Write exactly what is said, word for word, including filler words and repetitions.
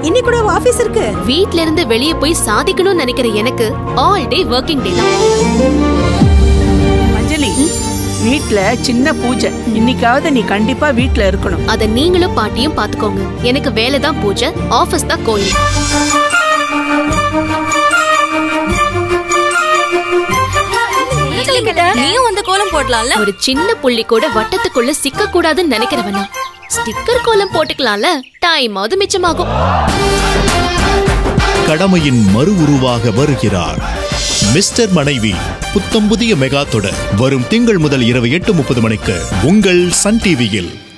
இன்னைக்கு கூட ஆபீஸ் இருக்கு. வீட்ல இருந்து வெளியே போய் சாதிக்கணும்னு நினைக்கிற எனக்கு ஆல் டே வர்க்கிங் டே தான். அஞ்சலி, வீட்ல சின்ன பூஜை, இன்னைக்காவது நீ கண்டிப்பா வீட்ல இருக்கணும். அத நீங்களும் பாட்டியும் பாத்துக்கோங்க. எனக்கு வேலை தான் பூஜை, ஆபீஸ் தான் கோயில். நீயும் வந்து கோலம் போடலாம்ல. ஒரு சின்ன புள்ளி கூட வட்டத்துக்குள்ள சிக்க கூடாதுன்னு நினைக்கிறவனா ஸ்டிக்கர் கோலம் போட்டுக்கலாம்ல, டைமாவது மிச்சமாகும். கடமையின் மறு உருவாக வருகிறார் மிஸ்டர் மனைவி. புத்தம் புதிய மெகா தொடர் வரும் திங்கள் முதல் இரவு எட்டு முப்பது மணிக்கு உங்கள் சன் டிவியில்.